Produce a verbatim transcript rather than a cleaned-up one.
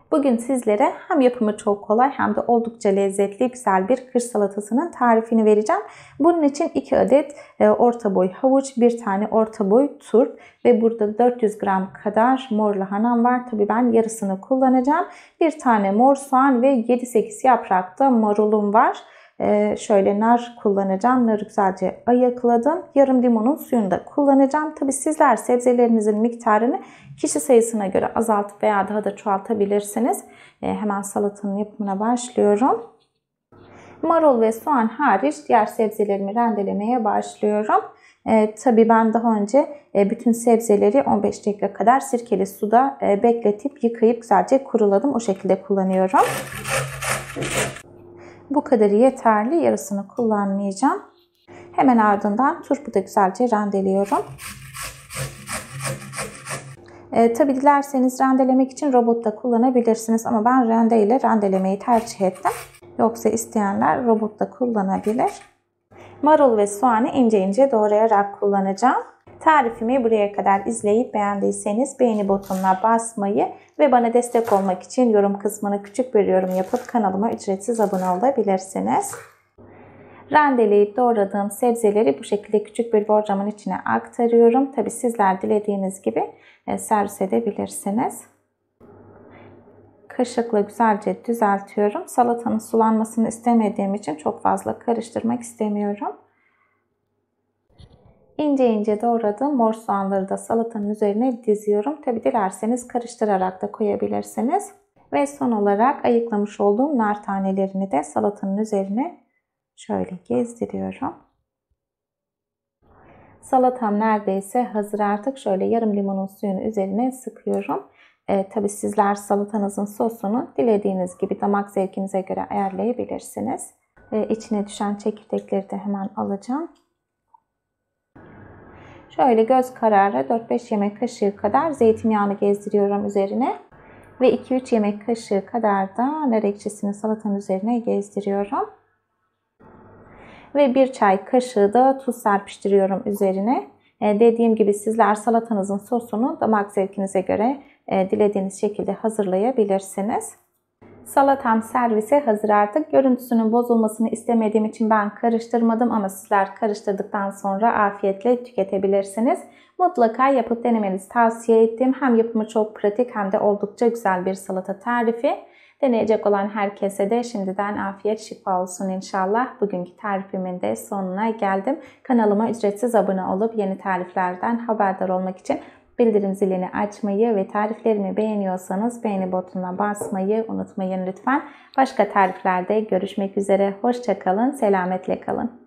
Bugün sizlere hem yapımı çok kolay hem de oldukça lezzetli güzel bir kış salatasının tarifini vereceğim. Bunun için iki adet orta boy havuç, bir tane orta boy turp ve burada dört yüz gram kadar mor lahanam var. Tabii ben yarısını kullanacağım. Bir tane mor soğan ve yedi sekiz yaprakta marulum var. Ee, şöyle nar kullanacağım. Narı güzelce ayıkladım. Yarım limonun suyunu da kullanacağım. Tabi sizler sebzelerinizin miktarını kişi sayısına göre azaltıp veya daha da çoğaltabilirsiniz. Ee, hemen salatanın yapımına başlıyorum. Marul ve soğan hariç diğer sebzelerimi rendelemeye başlıyorum. Ee, tabii ben daha önce e, bütün sebzeleri on beş dakika kadar sirkeli suda e, bekletip yıkayıp güzelce kuruladım. O şekilde kullanıyorum. Bu kadarı yeterli. Yarısını kullanmayacağım. Hemen ardından turpu da güzelce rendeliyorum. E, tabi dilerseniz rendelemek için robot da kullanabilirsiniz. Ama ben rende ile rendelemeyi tercih ettim. Yoksa isteyenler robot da kullanabilir. Marul ve soğanı ince ince doğrayarak kullanacağım. Tarifimi buraya kadar izleyip beğendiyseniz beğeni butonuna basmayı ve bana destek olmak için yorum kısmına küçük bir yorum yapıp kanalıma ücretsiz abone olabilirsiniz. Rendeleyip doğradığım sebzeleri bu şekilde küçük bir borcamın içine aktarıyorum. Tabi sizler dilediğiniz gibi servis edebilirsiniz. Kaşıkla güzelce düzeltiyorum. Salatanın sulanmasını istemediğim için çok fazla karıştırmak istemiyorum. İnce ince doğradığım mor soğanları da salatanın üzerine diziyorum. Tabi dilerseniz karıştırarak da koyabilirsiniz. Ve son olarak ayıklamış olduğum nar tanelerini de salatanın üzerine şöyle gezdiriyorum. Salatam neredeyse hazır artık. Şöyle yarım limonun suyunu üzerine sıkıyorum. E, tabi sizler salatanızın sosunu dilediğiniz gibi damak zevkinize göre ayarlayabilirsiniz. E, içine düşen çekirdekleri de hemen alacağım. Şöyle göz kararı dört beş yemek kaşığı kadar zeytinyağını gezdiriyorum üzerine. Ve iki üç yemek kaşığı kadar da nar ekşisini salatanın üzerine gezdiriyorum. Ve bir çay kaşığı da tuz serpiştiriyorum üzerine. Ee, dediğim gibi sizler salatanızın sosunu damak zevkinize göre e, dilediğiniz şekilde hazırlayabilirsiniz. Salatam servise hazır artık. Görüntüsünün bozulmasını istemediğim için ben karıştırmadım ama sizler karıştırdıktan sonra afiyetle tüketebilirsiniz. Mutlaka yapıp denemenizi tavsiye ettiğim hem yapımı çok pratik hem de oldukça güzel bir salata tarifi. Deneyecek olan herkese de şimdiden afiyet şifa olsun inşallah. Bugünkü tarifimin de sonuna geldim. Kanalıma ücretsiz abone olup yeni tariflerden haberdar olmak için bildirim zilini açmayı ve tariflerimi beğeniyorsanız beğeni butonuna basmayı unutmayın lütfen. Başka tariflerde görüşmek üzere. Hoşça kalın, selametle kalın.